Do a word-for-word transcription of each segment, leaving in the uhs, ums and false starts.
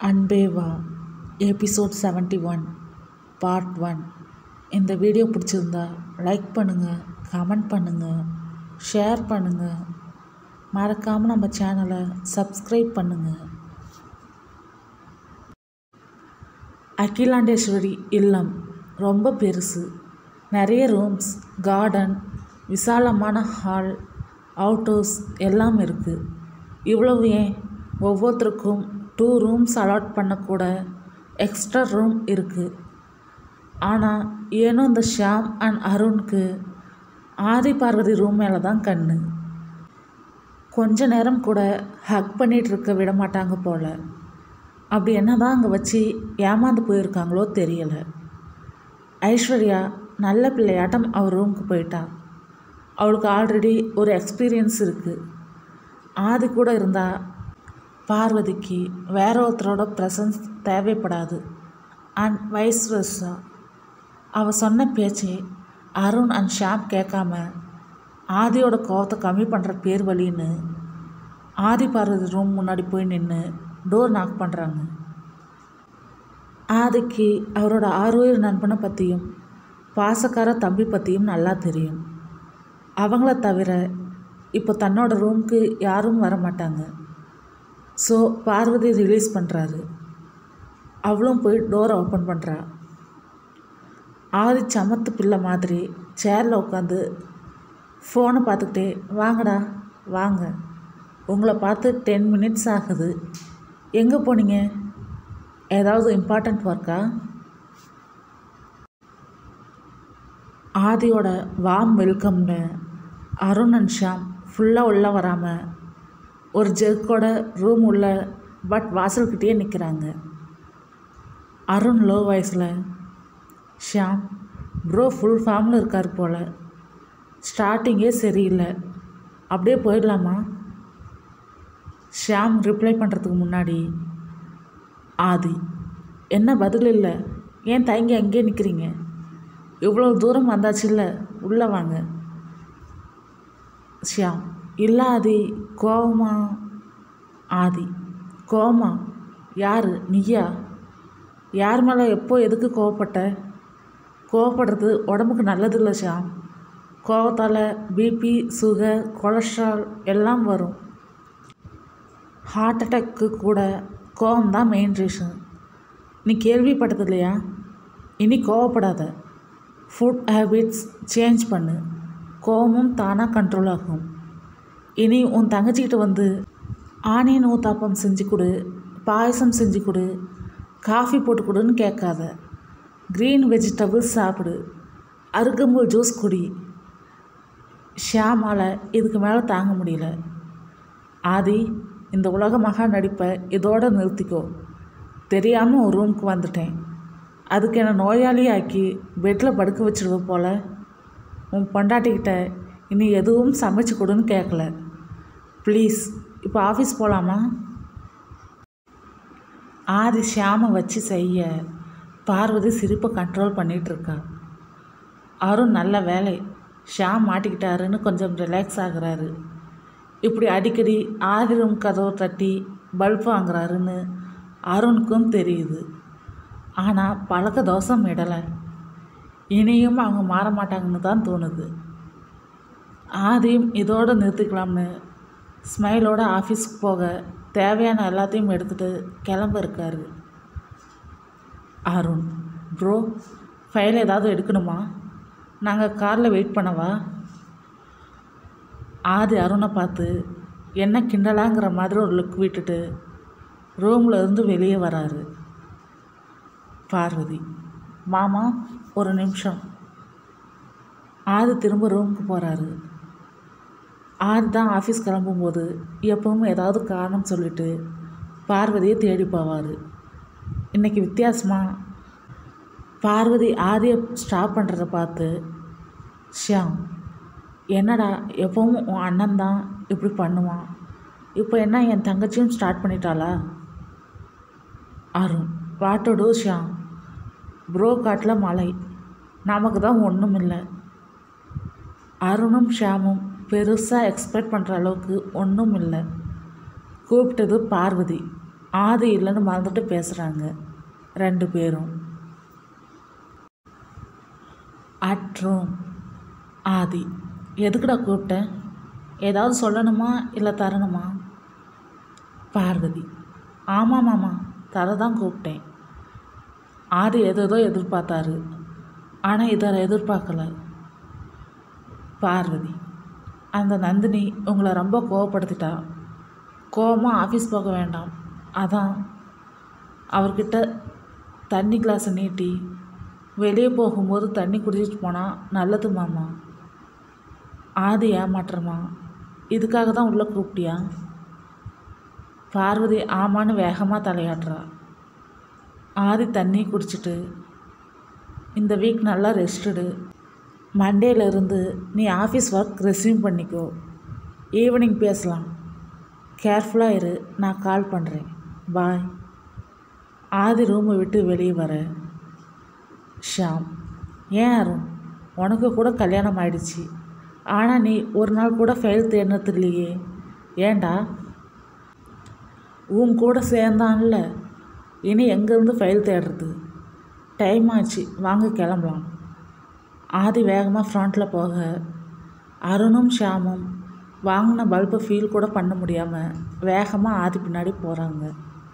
அன்பே Vaa episode seventy one part one. இந்த video பிடிச்சிருந்தா லைக் பண்ணுங்கள், கமெண்ட் பண்ணுங்கள், ஷேர் பண்ணுங்கள், மறக்காமல் நம்ம சேனலை சப்ஸ்கிரைப் பண்ணுங்கள். அகிலாண்டேஸ்வரி இல்லம் ரொம்ப பெருசு. நிறைய ரூம்ஸ், கார்டன், விசாலமான ஹால், அவுட்டோர்ஸ் எல்லாம் இருக்குது. இவ்வளவு ஏன், ஒவ்வொருத்தருக்கும் டூ ரூம்ஸ் அலாட் பண்ணக்கூட எக்ஸ்ட்ரா ரூம் இருக்குது. ஆனால் ஏனோ இந்த ஷாம் அண்ட் அருணுக்கு ஆதி பார்வதி ரூம் மேலே தான் கண்ணு. கொஞ்ச நேரம் கூட ஹக் பண்ணிகிட்டு இருக்க விட மாட்டாங்க போல். அப்படி என்ன தான் அங்கே வச்சு ஏமாந்து போயிருக்காங்களோ தெரியலை. ஐஸ்வர்யா நல்ல பிள்ளையாட்டம் அவர் ரூமுக்கு போயிட்டா. அவளுக்கு ஆல்ரெடி ஒரு எக்ஸ்பீரியன்ஸ் இருக்குது. ஆதி கூட இருந்தால் பார்வதிக்கு வேற ஒருத்தரோட ப்ரெசன்ஸ் தேவைப்படாது. And vice versa. அவள் சொன்ன பேச்சை அருண் அண்ட் ஷாம் கேட்காம ஆதியோட கோவத்தை கம்மி பண்ணுற பேர் வழின்னு ஆதி பார்வதி ரூம் முன்னாடி போய் நின்று டோர் நாக் பண்ணுறாங்க. ஆதிக்கு அவரோட ஆறுயிர் நண்பனை பற்றியும் பாசக்கார தம்பி பற்றியும் நல்லா தெரியும். அவங்கள தவிர இப்போ தன்னோட ரூமுக்கு யாரும் வர மாட்டாங்க. ஸோ பார்வதி ரிலீஸ் பண்ணுறாரு. அவளும் போய் டோரை ஓப்பன் பண்ணுறா. ஆதி சமத்து பிள்ளை மாதிரி சேரில் உட்காந்து ஃபோனை பார்த்துக்கிட்டே, வாங்கடா வாங்க, உங்களை பார்த்து டென் மினிட்ஸ் ஆகுது, எங்கே போனீங்க, ஏதாவது இம்பார்ட்டண்ட் ஒர்க்கா? ஆதியோட வார்ம் வெல்கம்னு அருண் அண்ட் ஷாம் ஃபுல்லாக உள்ளே வராமல் ஒரு ஜெர்க்கோட ரூம் உள்ள பட் வாசல்கிட்டே நிற்கிறாங்க. அருண் லோ வாய்ஸில், ஷாம் ப்ரோ ஃபுல் ஃபார்மில் இருக்கார் போல், ஸ்டார்டிங்கே சரியில்லை, அப்படியே போயிடலாமா? ஷாம் ரிப்ளை பண்ணுறதுக்கு முன்னாடி ஆதி, என்ன பதில் இல்லை, ஏன் தயங்கி அங்கேயே நிற்கிறீங்க, இவ்வளோ தூரம் வந்தாச்சு இல்லை, உள்ளே வாங்க. ஷியாம், இல்லை ஆதி, கோவமா? ஆதி, கோவமா? யார், நீயா? யார் மேலே எப்போ எதுக்கு கோவப்பட்ட? கோவப்படுறது உடம்புக்கு நல்லதில்லை ஷியாம். கோவத்தால் பிபி, சுகர், கொலஸ்ட்ரால் எல்லாம் வரும். ஹார்ட் அட்டாக்கு கூட கோவம்தான் மெயின் ரீசன். நீ கேள்விப்பட்டது இல்லையா? இனி கோவப்படாத. ஃபுட் ஹேபிட்ஸ் சேஞ்ச் பண்ணு, கோவமும் தானாக கண்ட்ரோல் ஆகும். இனி உன் தங்கச்சிக்கிட்ட வந்து ஆனியன் ஊத்தாப்பம் செஞ்சு கொடு, பாயசம் செஞ்சு கொடு, காஃபி போட்டு கொடுன்னு கேட்காத. க்ரீன் வெஜிடபிள்ஸ் சாப்பிடு, அருகம்புல் ஜூஸ் குடி. ஷியாமால் இதுக்கு மேலே தாங்க முடியல. ஆதி, இந்த உலக மகா நடிப்பை இதோடு நிறுத்திக்கோ. தெரியாமல் ஒரு ரூமுக்கு வந்துட்டேன், அதுக்கு என்னை நோயாளியாக்கி பெட்டில் படுக்க வச்சிருவ போல். உன் பொண்டாட்டிக்கிட்ட இனி எதுவும் சமைச்சு கொடுன்னு கேட்கல. ப்ளீஸ் இப்போ ஆஃபீஸ் போகலாமா? ஆதி ஷியாமை வச்சு செய்ய பார்வதி சிரிப்பை கண்ட்ரோல் பண்ணிகிட்ருக்கா. அருண் நல்ல வேலை, ஷியாம் மாட்டிக்கிட்டாருன்னு கொஞ்சம் ரிலாக்ஸ் ஆகுறாரு. இப்படி அடிக்கடி ஆதி ரூம் கதவை தட்டி பல்ப் வாங்குறாருன்னு அருணுக்கும் தெரியுது. ஆனால் பழக்க தோசம் விடலை. இனியும் அவங்க மாற மாட்டாங்கன்னு தான் தோணுது. ஆதியும் இதோடு நிறுத்திக்கலாம்னு ஸ்மைலோட ஆஃபீஸ்க்கு போக தேவையான எல்லாத்தையும் எடுத்துகிட்டு கிளம்ப இருக்காரு. அருண், ப்ரோ ஃபைல் ஏதாவது எடுக்கணுமா? நாங்கள் காரில் வெயிட் பண்ணவா? ஆதி அருணை பார்த்து என்ன கிண்டலாங்கிற மாதிரி ஒரு லுக் விட்டுட்டு ரூமில் இருந்து வெளியே வராரு. பார்வதி, மாமா ஒரு நிமிஷம். ஆதி திரும்ப ரூமுக்கு போகிறாரு. ஆதி தான் ஆஃபீஸ் கிளம்பும்போது எப்பவும் ஏதாவது காரணம் சொல்லிவிட்டு பார்வதியை தேடி போவார். இன்றைக்கி வித்தியாசமாக பார்வதி ஆதியை ஸ்டாப் பண்ணுறத பார்த்து, ஷியாம் என்னடா எப்பவும் உன் அண்ணன் தான் இப்படி பண்ணுவான், இப்போ என்ன என் தங்கச்சியும் ஸ்டார்ட் பண்ணிட்டாளா? அருண், வாட்டோடு ஷியாம், ப்ரோ காட்டில் மலை, நமக்கு தான் ஒன்றும் இல்லை. அருணும் ஷியாமும் பெருசாக எக்ஸ்பெக்ட் பண்ணுற அளவுக்கு ஒன்றும் இல்லை. கூப்பிட்டது பார்வதி. ஆதி இல்லைன்னு மறந்துட்டு பேசுகிறாங்க ரெண்டு பேரும். At room. ஆதி, எதுக்குடா கூப்பிட்டேன்? ஏதாவது சொல்லணுமா இல்லை தரணுமா? பார்வதி, ஆமாம் மாமா, தர தான் கூப்பிட்டேன். ஆதி எதோ எதிர்பார்த்தாரு, ஆனால் இதை எதிர்பார்க்கல. பார்வதி, அந்த நந்தினி உங்களை ரொம்ப கோவப்படுத்திட்டா. கோவமாக ஆஃபீஸ் போக வேண்டாம், அதான் அவர்கிட்ட தண்ணி கிளாஸை நீட்டி வெளியே போகும்போது தண்ணி குடிச்சிட்டு போனால் நல்லது மாமா. ஆதி ஏமாற்றமா? இதுக்காக தான் உள்ளே கூப்பிட்டியா? பார்வதி ஆமான்னு வேகமாக தலையாட்டுறா. ஆதி தண்ணி குடிச்சிட்டு, இந்த வீக் நல்லா ரெஸ்ட்டுடு, மண்டேலேருந்து நீ ஆஃபீஸ் ஒர்க் ரெஸ்யூம் பண்ணிக்கோ, ஈவினிங் பேசலாம், கேர்ஃபுல்லாக இரு, நான் கால் பண்ணுறேன், பாய். ஆதி ரூமை விட்டு வெளியே வர, ஷாம், ஏன் அருண், உனக்கு கூட கல்யாணம் ஆயிடுச்சு, ஆனால் நீ ஒரு நாள் கூட ஃபெயில் தேடினது இல்லையே, ஏண்டா? உன் கூட சேர்ந்தான்ல, இனி எங்கேருந்து ஃபெயில் தேடுறது? டைம் ஆச்சு, வாங்க கிளம்பலாம். ஆதி வேகமாக ஃப்ரண்ட்டில் போக, அருணும் ஷாமும் வாங்கின பல்பை ஃபீல் கூட பண்ண முடியாமல் வேகமாக ஆதி பின்னாடி போகிறாங்க.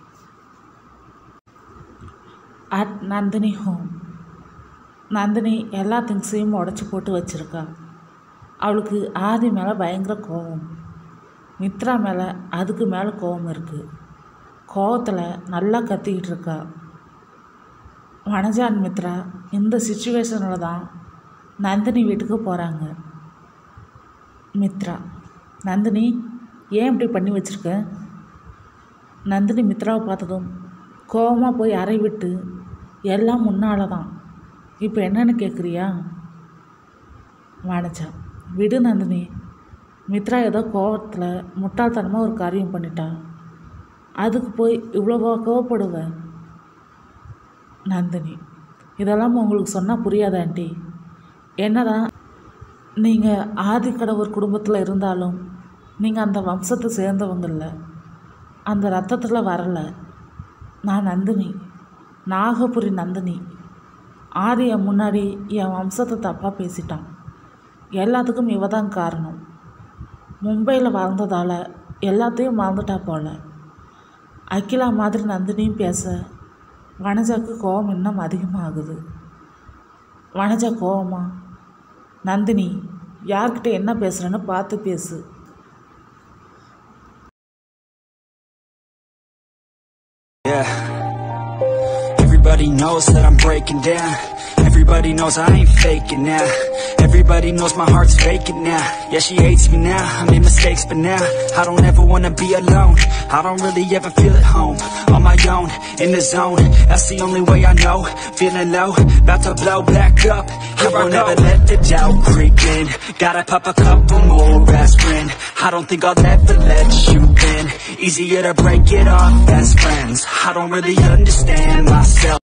At Nandini home. நந்தினி எல்லா திங்ஸையும் உடச்சி போட்டு வச்சுருக்கா. அவளுக்கு ஆதி மேலே பயங்கர கோபம், மித்ரா மேலே அதுக்கு மேலே கோபம் இருக்குது. கோபத்தில் நல்லா கத்திக்கிட்டு இருக்கா. வனஜான் மித்ரா இந்த சுச்சுவேஷனில் தான் நந்தினி வீட்டுக்கு போகிறாங்க. மித்ரா, நந்தினி ஏன் இப்படி பண்ணி வச்சுருக்க? நந்தினி மித்ராவை பார்த்ததும் கோபமாக போய் அறை விட்டு, எல்லாம் முன்னால் தான், இப்போ என்னன்னு கேட்குறியா? வனஜா, விடு நந்தினி, மித்ரா ஏதோ கோபத்தில் முட்டாள்தனமாக ஒரு காரியம் பண்ணிட்டா, அதுக்கு போய் இவ்வளோ கோவப்படுவேன்? நந்தினி, இதெல்லாம் உங்களுக்கு சொன்னால் புரியாத ஆண்டி. என்னதான் நீங்கள் ஆதிக்கடவுர் குடும்பத்தில் இருந்தாலும் நீங்கள் அந்த வம்சத்தை சேர்ந்தவங்க இல்லை, அந்த ரத்தத்தில் வரலை. நான் நந்தினி, நாகபுரி நந்தினி. ஆதி என் முன்னாடி என் வம்சத்தை தப்பாக பேசிட்டான், எல்லாத்துக்கும் இவ தான் காரணம். மும்பையில் வளர்ந்ததால் எல்லாத்தையும் மறந்துட்டா போல. அகிலா மாதிரி நந்தினியும் பேச வனஜாவுக்கு கோபம் இன்னும் அதிகமாகுது. வனஜா கோபமா, நந்தினி யார்கிட்ட என்ன பேசுகிறேன்னு பார்த்து பேசு. Yeah. Everybody knows that I'm breaking down. Everybody knows I ain't faking now. Everybody knows my heart's vacant now. Yeah, she hates me now, I made mistakes but now I don't ever wanna be alone. I don't really ever feel at home. On my own, in the zone, that's the only way I know. Feeling low, about to blow back up. I won't ever let the doubt creep in. Gotta pop a couple more aspirin. I don't think I'll ever let you in. Easier to break it off best friends. I don't really understand myself.